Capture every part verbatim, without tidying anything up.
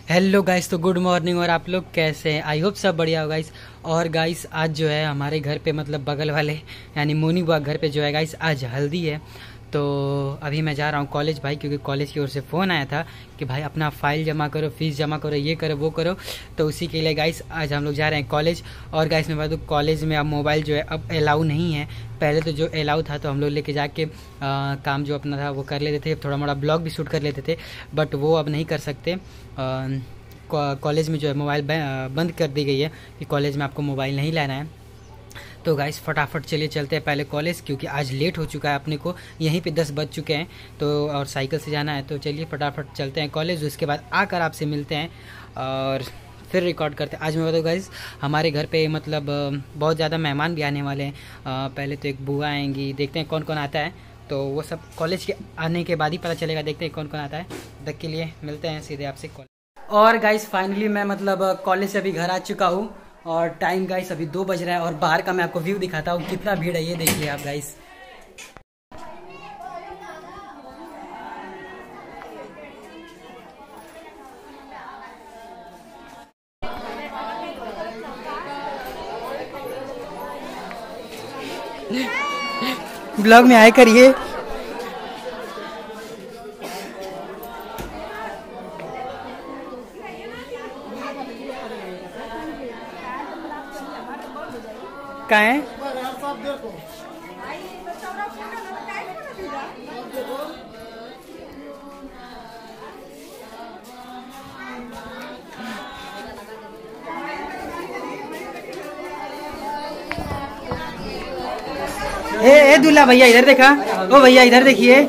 Hello guys, तो good morning. और आप लोग कैसे हैं? आई होप सब बढ़िया हो गाइस। और गाइस आज जो है हमारे घर पे मतलब बगल वाले यानी मोनी बुआ घर पे जो है गाइस आज हल्दी है। तो अभी मैं जा रहा हूँ कॉलेज भाई, क्योंकि कॉलेज की ओर से फ़ोन आया था कि भाई अपना फाइल जमा करो, फीस जमा करो, ये करो वो करो। तो उसी के लिए गाइस आज हम लोग जा रहे हैं कॉलेज। और गाइस मैं बता दूँ कॉलेज में अब मोबाइल जो है अब अलाउ नहीं है। पहले तो जो अलाउ था तो हम लोग लेके जाके आ, काम जो अपना था वो कर लेते थे, थोड़ा मोड़ा ब्लॉग भी शूट कर लेते थे, बट वो अब नहीं कर सकते। कॉलेज में जो है मोबाइल बंद कर दी गई है कि कॉलेज में आपको मोबाइल नहीं लाना है। तो गाइस फटाफट चलिए चलते हैं पहले कॉलेज, क्योंकि आज लेट हो चुका है अपने को, यहीं पे दस बज चुके हैं तो और साइकिल से जाना है। तो चलिए फटाफट चलते हैं कॉलेज, उसके बाद आकर आपसे मिलते हैं और फिर रिकॉर्ड करते हैं। आज मैं बताऊँ गाइस हमारे घर पे मतलब बहुत ज़्यादा मेहमान भी आने वाले हैं। पहले तो एक बुआ आएंगी, देखते हैं कौन कौन आता है। तो वो सब कॉलेज के आने के बाद ही पता चलेगा, देखते हैं कौन कौन आता है। तक के लिए मिलते हैं सीधे आपसे कॉलेज। और गाइस फाइनली मैं मतलब कॉलेज से अभी घर आ चुका हूँ और टाइम गाइस अभी दो बज रहा है। और बाहर का मैं आपको व्यू दिखाता हूँ, कितना भीड़ है ये देखिए आप गाइस। ब्लॉग में आए करिए। कहाँ है? ए ए दूल्हा भैया इधर देखा, ओ भैया इधर देखिए।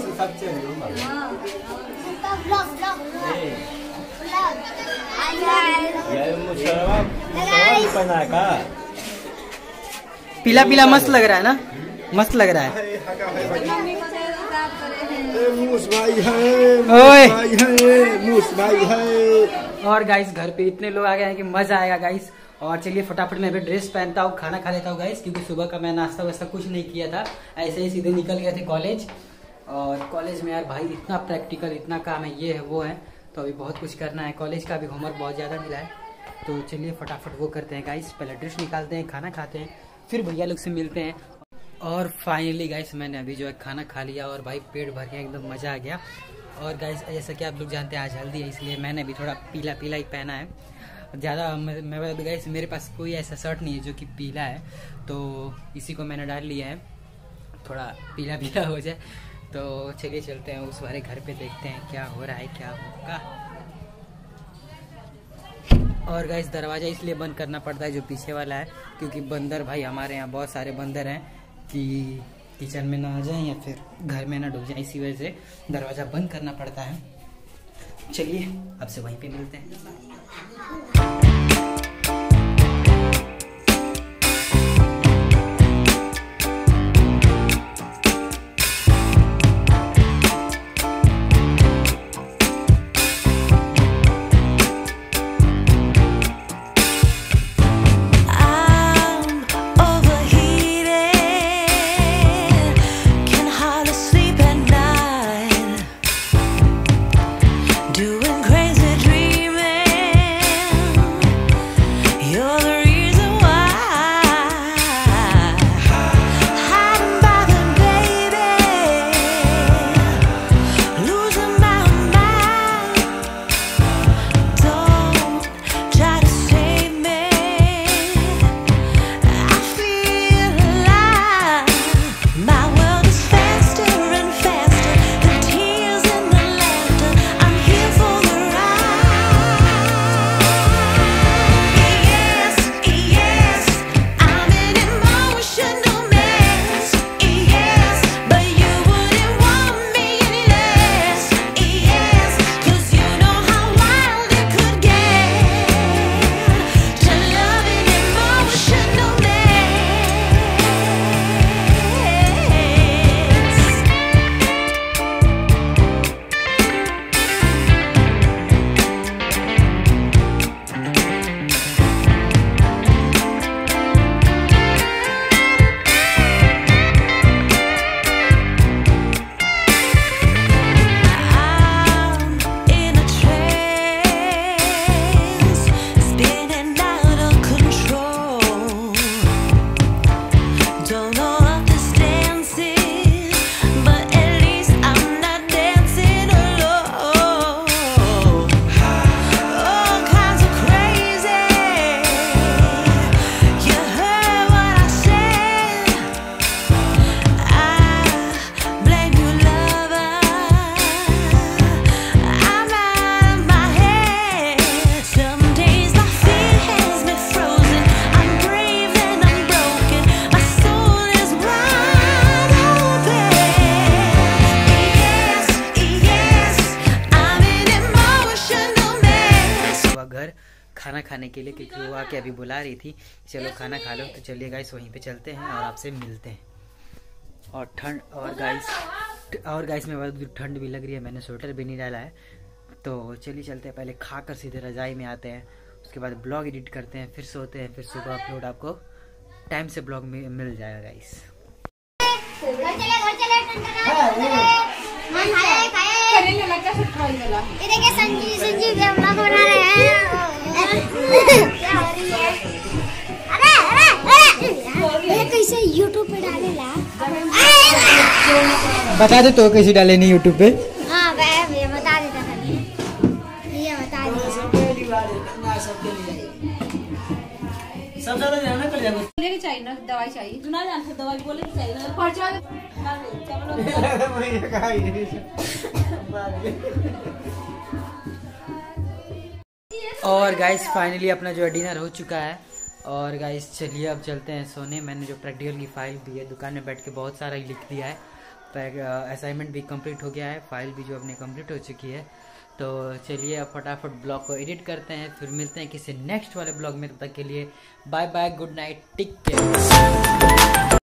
पीला पीला मस्त लग रहा है ना, मस्त लग रहा है। ओए और गाइस घर पे इतने लोग आ गए हैं कि मजा आएगा गाइस। और चलिए फटाफट मैं अभी ड्रेस पहनता हूँ, खाना खा लेता हूँ गाइस, क्योंकि सुबह का मैं नाश्ता वैसा कुछ नहीं किया था, ऐसे ही सीधे निकल गए थे कॉलेज। और कॉलेज में यार भाई इतना प्रैक्टिकल, इतना काम है, ये है वो है, तो अभी बहुत कुछ करना है। कॉलेज का भी होमवर्क बहुत ज़्यादा मिला है। तो चलिए फटाफट वो करते हैं गाइस, पहले ड्रेस निकालते हैं, खाना खाते हैं, फिर भैया लोग से मिलते हैं। और फाइनली गाइस मैंने अभी जो है खाना खा लिया और भाई पेट भर गया, एकदम मज़ा आ गया। और गाइस जैसा कि आप लोग जानते हैं आज हल्दी है, इसलिए मैंने भी थोड़ा पीला पीला ही पहना है। ज़्यादा मैं बता दूँ गाइस मेरे पास कोई ऐसा शर्ट नहीं है जो कि पीला है, तो इसी को मैंने डाल लिया है, थोड़ा पीला पीला हो जाए। तो चलिए चलते हैं उस वाले घर पे, देखते हैं क्या हो रहा है क्या होगा। और गाइस दरवाज़ा इसलिए बंद करना पड़ता है जो पीछे वाला है, क्योंकि बंदर भाई हमारे यहाँ बहुत सारे बंदर हैं कि किचन में ना आ जाएं या फिर घर में ना डूब जाएं, इसी वजह से दरवाज़ा बंद करना पड़ता है। चलिए अब से वहीं पे मिलते हैं। Doing crazy dreaming. हुआ घर खाना खाने के लिए, क्योंकि वो आके अभी बुला रही थी चलो खाना खा लो। तो चलिए गाइस वहीं पे चलते हैं और आपसे मिलते हैं। और ठंड और गाइस और गाइस में बहुत ठंड भी लग रही है, मैंने स्वेटर भी नहीं डाला है। तो चलिए चलते हैं, पहले खा कर सीधे रजाई में आते हैं, उसके बाद ब्लॉग एडिट करते हैं, फिर सोते हैं, फिर सुबह अपलोड आपको टाइम से ब्लॉग में मिल जाएगा गाइस। संजीव संजीव ब्लॉग बना रहे हैं। अरे अरे अरे कैसे यूट्यूब पे डालेला बता दे तो कैसे डाले नहीं यूट्यूब पे। हाँ मैं बता देता था, ये बता दे सब ज्यादा ध्यान ना कर जाना लेके चाहिए ना, दवाई चाहिए ना, जान से दवाई बोले कि चाहिए ना पर्चा और गाइस फाइनली अपना जो डिनर हो चुका है। और गाइस चलिए अब चलते हैं सोने। मैंने जो प्रैक्टिकल की फाइल दी है दुकान में बैठ के बहुत सारा ही लिख दिया है, असाइनमेंट भी कंप्लीट हो गया है, फाइल भी जो अपनी कंप्लीट हो चुकी है। तो चलिए अब फटाफट ब्लॉग को एडिट करते हैं, फिर मिलते हैं किसी नेक्स्ट वाले ब्लॉग में। तब तक के लिए bye bye, good night, take care.